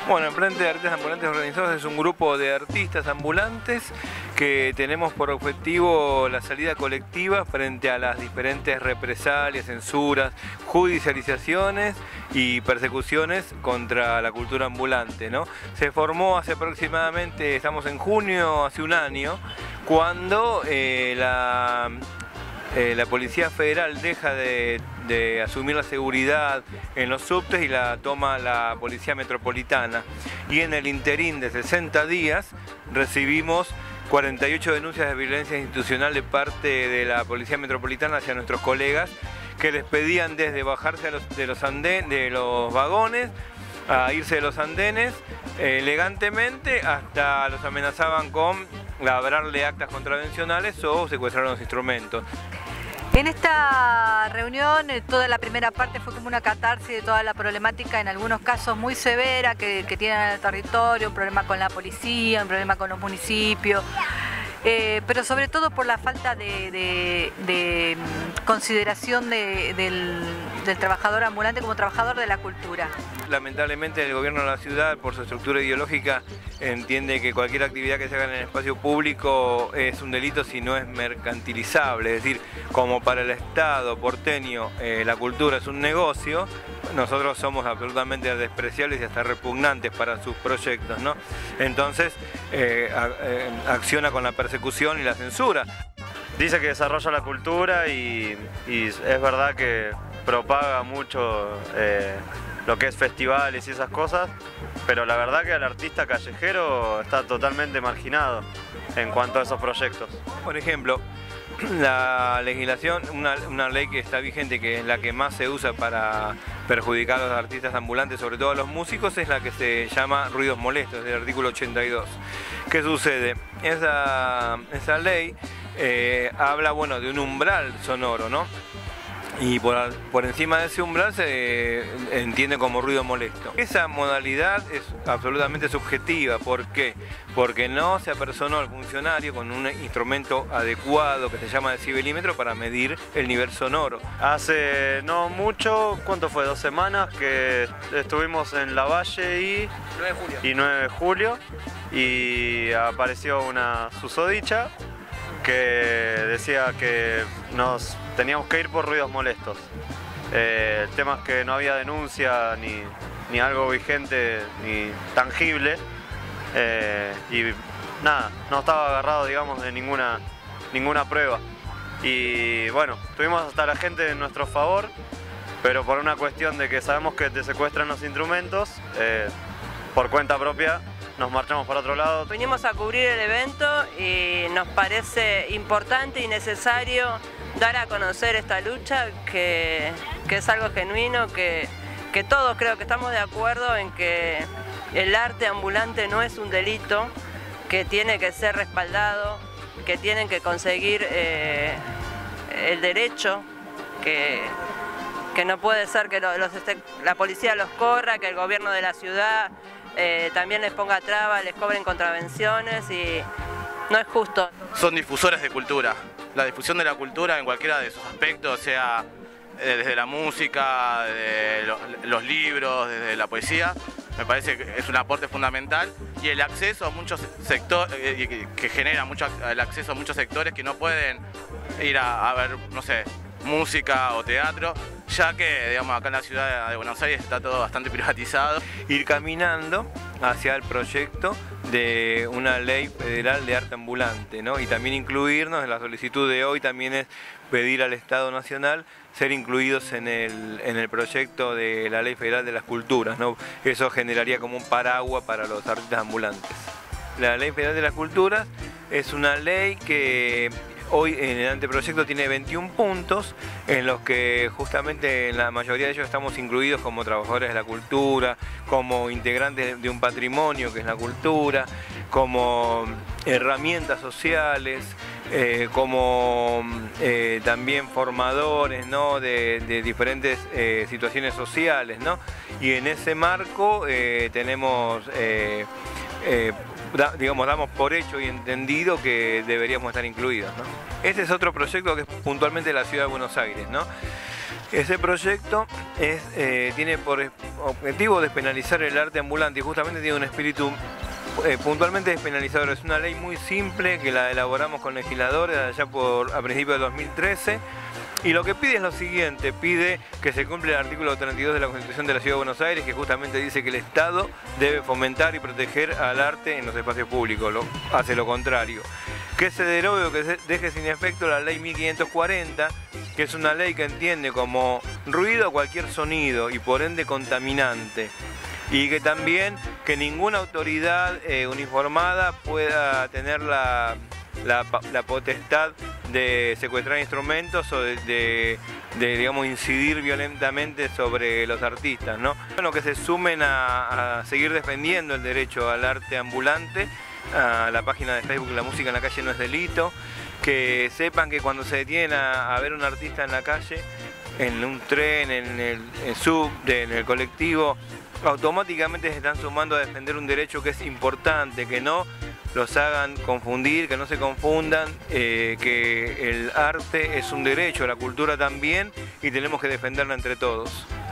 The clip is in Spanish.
Bueno, el Frente de Artistas Ambulantes Organizados es un grupo de artistas ambulantes que tenemos por objetivo la salida colectiva frente a las diferentes represalias, censuras, judicializaciones y persecuciones contra la cultura ambulante, ¿no? Se formó hace aproximadamente, estamos en junio, hace un año, cuando la Policía Federal deja de asumir la seguridad en los subtes y la toma la Policía Metropolitana. Y en el interín de 60 días recibimos 48 denuncias de violencia institucional de parte de la Policía Metropolitana hacia nuestros colegas, que les pedían desde bajarse de los vagones, a irse de los andenes elegantemente, hasta los amenazaban con labrarle actas contravencionales o secuestrar los instrumentos. En esta reunión, toda la primera parte fue como una catarsis de toda la problemática, en algunos casos muy severa, que tienen en el territorio, un problema con la policía, un problema con los municipios, pero sobre todo por la falta de consideración del trabajador ambulante como trabajador de la cultura. Lamentablemente el gobierno de la ciudad, por su estructura ideológica, entiende que cualquier actividad que se haga en el espacio público es un delito si no es mercantilizable. Es decir, como para el Estado porteño la cultura es un negocio, nosotros somos absolutamente despreciables y hasta repugnantes para sus proyectos, ¿no? Entonces acciona con la persecución y la censura. Dice que desarrolla la cultura y es verdad que propaga mucho lo que es festivales y esas cosas, pero la verdad que el artista callejero está totalmente marginado en cuanto a esos proyectos. Por ejemplo, la legislación, una ley que está vigente, que es la que más se usa para perjudicar a los artistas ambulantes, sobre todo a los músicos, es la que se llama ruidos molestos, del artículo 82. ¿Qué sucede? Esa ley habla, bueno, de un umbral sonoro, ¿no? Y por encima de ese umbral se entiende como ruido molesto. Esa modalidad es absolutamente subjetiva. ¿Por qué? Porque no se apersonó al funcionario con un instrumento adecuado que se llama decibelímetro para medir el nivel sonoro. Hace no mucho, ¿cuánto fue? 2 semanas que estuvimos en Lavalle y 9 de julio y apareció una susodicha que decía que nos teníamos que ir por ruidos molestos. El tema es que no había denuncia ni algo vigente ni tangible y nada, no estaba agarrado, digamos, de ninguna prueba. Y bueno, tuvimos hasta la gente en nuestro favor, pero por una cuestión de que sabemos que te secuestran los instrumentos, por cuenta propia nos marchamos para otro lado. Vinimos a cubrir el evento y nos parece importante y necesario dar a conocer esta lucha, que es algo genuino, que todos creo que estamos de acuerdo en que el arte ambulante no es un delito, que tiene que ser respaldado, que tienen que conseguir el derecho, que no puede ser que la policía los corra, que el gobierno de la ciudad también les ponga trabas, les cobren contravenciones, y no es justo. Son difusores de cultura. La difusión de la cultura en cualquiera de sus aspectos, sea desde la música, de los libros, desde la poesía, me parece que es un aporte fundamental, y el acceso a muchos sectores, que genera el acceso a muchos sectores que no pueden ir a ver, no sé, música o teatro, ya que, digamos, acá en la ciudad de Buenos Aires está todo bastante privatizado. Ir caminando hacia el proyecto de una ley federal de arte ambulante, ¿no? Y también incluirnos, en la solicitud de hoy también es pedir al Estado Nacional ser incluidos en el proyecto de la ley federal de las culturas, ¿no? Eso generaría como un paraguas para los artistas ambulantes. La ley federal de las culturas es una ley que hoy en el anteproyecto tiene 21 puntos, en los que justamente en la mayoría de ellos estamos incluidos como trabajadores de la cultura, como integrantes de un patrimonio que es la cultura, como herramientas sociales, como también formadores, ¿no?, de diferentes situaciones sociales, ¿no? Y en ese marco tenemos digamos, damos por hecho y entendido que deberíamos estar incluidos, ¿no? Ese es otro proyecto que es puntualmente de la Ciudad de Buenos Aires, ¿no? Ese proyecto tiene por objetivo despenalizar el arte ambulante y justamente tiene un espíritu puntualmente despenalizador. Es una ley muy simple que la elaboramos con legisladores allá a principios de 2013. Y lo que pide es lo siguiente, pide que se cumpla el artículo 32 de la Constitución de la Ciudad de Buenos Aires, que justamente dice que el Estado debe fomentar y proteger al arte en los espacios públicos, hace lo contrario. Que se derogue o que se deje sin efecto la ley 1540, que es una ley que entiende como ruido cualquier sonido y por ende contaminante. Y que también que ninguna autoridad uniformada pueda tener la potestad de secuestrar instrumentos o de digamos, incidir violentamente sobre los artistas, ¿no? Bueno, que se sumen a seguir defendiendo el derecho al arte ambulante, a la página de Facebook La Música en la Calle No es Delito, que sepan que cuando se detienen a ver un artista en la calle, en un tren, en el subte, en el colectivo, automáticamente se están sumando a defender un derecho que es importante, que no los hagan confundir, que no se confundan, que el arte es un derecho, la cultura también, y tenemos que defenderla entre todos.